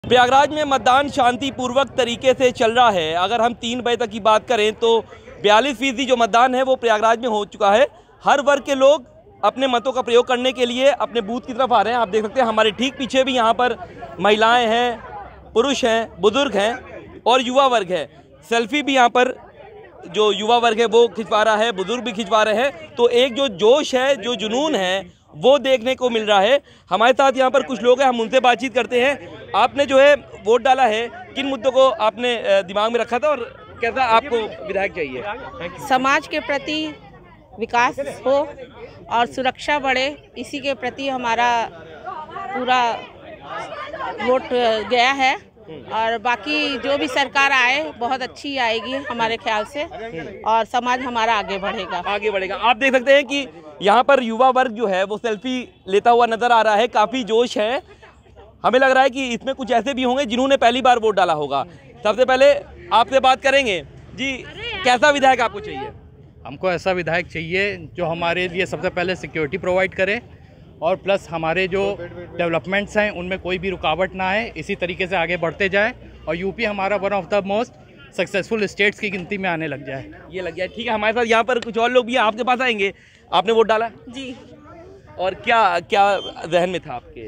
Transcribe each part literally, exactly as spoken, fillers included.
प्रयागराज में मतदान शांतिपूर्वक तरीके से चल रहा है। अगर हम तीन बजे तक की बात करें तो बयालीस फीसदी जो मतदान है वो प्रयागराज में हो चुका है। हर वर्ग के लोग अपने मतों का प्रयोग करने के लिए अपने बूथ की तरफ आ रहे हैं। आप देख सकते हैं हमारे ठीक पीछे भी यहाँ पर महिलाएं हैं, पुरुष हैं, बुजुर्ग हैं और युवा वर्ग है। सेल्फी भी यहाँ पर जो युवा वर्ग है वो खिंचवा रहा है, बुजुर्ग भी खिंचवा रहे हैं। तो एक जो जोश है, जो जुनून है वो देखने को मिल रहा है। हमारे साथ यहाँ पर कुछ लोग हैं, हम उनसे बातचीत करते हैं। आपने जो है वोट डाला है, किन मुद्दों को आपने दिमाग में रखा था और कैसा आपको विधायक चाहिए? समाज के प्रति विकास हो और सुरक्षा बढ़े, इसी के प्रति हमारा पूरा वोट गया है। और बाकी जो भी सरकार आए बहुत अच्छी आएगी हमारे ख्याल से, और समाज हमारा आगे बढ़ेगा आगे बढ़ेगा आप देख सकते हैं कि यहाँ पर युवा वर्ग जो है वो सेल्फी लेता हुआ नजर आ रहा है। काफ़ी जोश है। हमें लग रहा है कि इसमें कुछ ऐसे भी होंगे जिन्होंने पहली बार वोट डाला होगा। सबसे पहले आपसे बात करेंगे जी, कैसा विधायक आपको चाहिए? हमको ऐसा विधायक चाहिए जो हमारे लिए सबसे पहले सिक्योरिटी प्रोवाइड करे और प्लस हमारे जो डेवलपमेंट्स हैं उनमें कोई भी रुकावट ना आए, इसी तरीके से आगे बढ़ते जाए और यूपी हमारा one of the most successful states की गिनती में आने लग जाए। ये लग जाए, ठीक है। हमारे साथ यहाँ पर कुछ और लोग भी आपके पास आएंगे। आपने वोट डाला जी? और क्या क्या जहन में था आपके?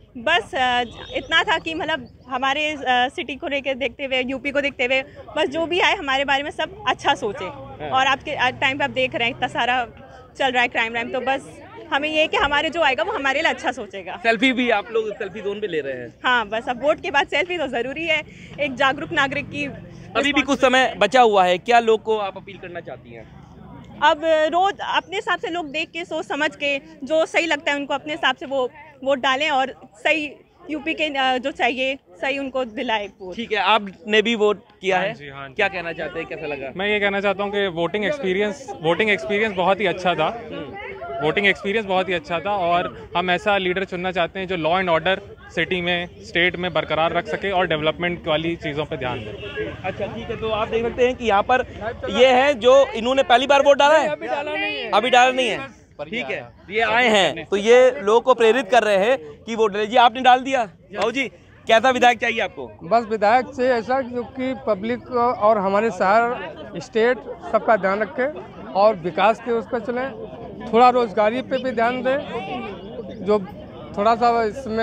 बस इतना था कि मतलब हमारे सिटी को लेकर देखते हुए, यूपी को देखते हुए, बस जो भी आए हमारे बारे में सब अच्छा सोचे। और आपके टाइम पे आप देख रहे हैं इतना सारा चल रहा है क्राइम व्राइम, तो बस हमें ये है कि हमारे जो आएगा वो हमारे लिए अच्छा सोचेगा। सेल्फी भी आप लोग सेल्फी जोन पे ले रहे हैं? हाँ, बस अब वोट के बाद सेल्फी तो ज़रूरी है एक जागरूक नागरिक की। अभी भी कुछ समय बचा हुआ है, क्या लोग को आप अपील करना चाहती हैं? अब रोज अपने हिसाब से लोग देख के, सोच समझ के, जो सही लगता है उनको अपने हिसाब से वो वोट डालें और सही यूपी के जो चाहिए सही उनको दिलाए। ठीक है, आपने भी वोट किया है? हाँ जी, हाँ जी। क्या कहना चाहते हैं, कैसा लगा? मैं ये कहना चाहता हूँ कि वोटिंग एक्सपीरियंस वोटिंग एक्सपीरियंस बहुत ही अच्छा था। वोटिंग एक्सपीरियंस बहुत ही अच्छा था और हम ऐसा लीडर चुनना चाहते हैं जो लॉ एंड ऑर्डर सिटी में, स्टेट में बरकरार रख सके और डेवलपमेंट वाली चीज़ों पे ध्यान दे। अच्छा, ठीक है। तो आप देख सकते हैं कि यहाँ पर ये है जो इन्होंने पहली बार वोट डाला है। अभी डाला नहीं है अभी डाला नहीं है ठीक है, ये आए हैं तो ये लोगों को प्रेरित कर रहे हैं कि वोट डालिए। आपने डाल दिया? बाबू जी, कैसा विधायक चाहिए आपको? बस विधायक से ऐसा क्योंकि पब्लिक और हमारे शहर, स्टेट सबका ध्यान रखे और विकास के उस पर चले। थोड़ा रोजगारी पे भी ध्यान दें, जो थोड़ा सा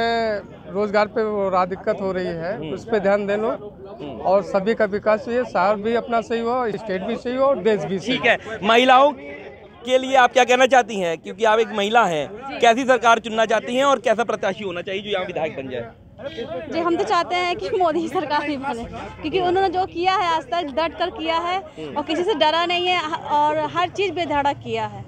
इसमें रोजगार पे रहा दिक्कत हो रही है उस पर ध्यान दे लो। और सभी का विकास चाहिए, शहर भी अपना सही हो, स्टेट भी सही हो और देश भी सही। ठीक है, महिलाओं के लिए आप क्या कहना चाहती हैं, क्योंकि आप एक महिला हैं? कैसी सरकार चुनना चाहती हैं और कैसा प्रत्याशी होना चाहिए जो यहाँ विधायक बन जाए? जी, हम तो चाहते हैं कि मोदी सरकार ही बने, क्योंकि उन्होंने जो किया है आज तक डट कर किया है और किसी से डरा नहीं है और हर चीज बेधड़क किया है।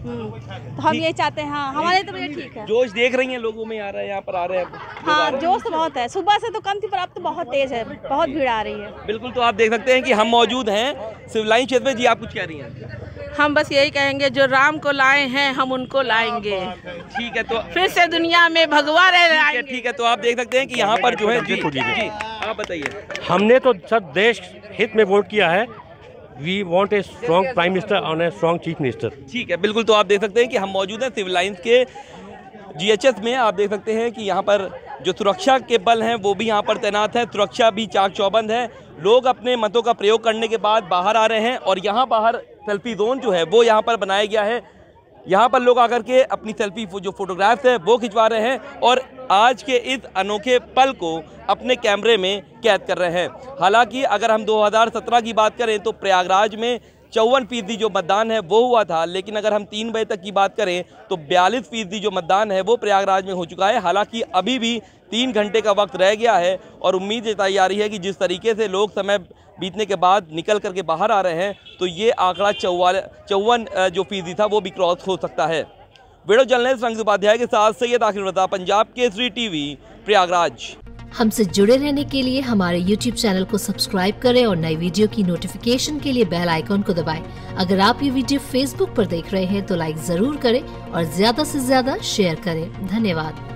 तो हम ये चाहते हैं। हाँ, हमारे तो ये ठीक है। जोश देख रही हैं लोगों में, आ रहा है यहाँ पर आ रहे हैं? हाँ, जोश तो बहुत है। सुबह से तो कम थी पर अब तो बहुत तेज है, बहुत भीड़ आ रही है। बिल्कुल, तो आप देख सकते हैं कि हम मौजूद हैं सिविल लाइन क्षेत्र में। जी, आप कुछ कह रही हैं? हम बस यही कहेंगे, जो राम को लाए हैं हम उनको लाएंगे। ठीक है, तो फिर से दुनिया में भगवा रहे। ठीक है, तो आप देख सकते हैं कि यहाँ पर जो है जी, जी, जी आप बताइए। हमने तो सब देश हित में वोट किया है। We want a strong prime minister और ए स्ट्रॉन्ग चीफ मिनिस्टर। ठीक है, बिल्कुल, तो आप देख सकते हैं कि हम मौजूद हैं सिविल लाइंस के जीएचएस में। आप देख सकते हैं कि यहाँ पर जो सुरक्षा के बल हैं वो भी यहाँ पर तैनात है। सुरक्षा भी चाक चौबंद है। लोग अपने मतों का प्रयोग करने के बाद बाहर आ रहे हैं और यहाँ बाहर सेल्फी जोन जो है वो यहाँ पर बनाया गया है। यहाँ पर लोग आकर के अपनी सेल्फी जो फोटोग्राफ्स है वो खिंचवा रहे हैं और आज के इस अनोखे पल को अपने कैमरे में कैद कर रहे हैं। हालांकि अगर हम दो हज़ार सत्रह की बात करें तो प्रयागराज में चौवन फीसदी जो मतदान है वो हुआ था, लेकिन अगर हम तीन बजे तक की बात करें तो बयालीस फीसदी जो मतदान है वो प्रयागराज में हो चुका है। हालांकि अभी भी तीन घंटे का वक्त रह गया है और उम्मीद जताई जा रही है कि जिस तरीके से लोग समय बीतने के बाद निकल करके बाहर आ रहे हैं तो ये आंकड़ा चौवा चौवन जो फीसदी था वो भी क्रॉस हो सकता है। वीडियो जर्नलिस्ट रंग उपाध्याय के साथ सैयद आखिर रजा, पंजाब केसरी टीवी, प्रयागराज। हमसे जुड़े रहने के लिए हमारे यूट्यूब चैनल को सब्सक्राइब करें और नई वीडियो की नोटिफिकेशन के लिए बेल आइकॉन को दबाएं। अगर आप ये वीडियो फेसबुक पर देख रहे हैं तो लाइक जरूर करें और ज्यादा से ज्यादा शेयर करें। धन्यवाद।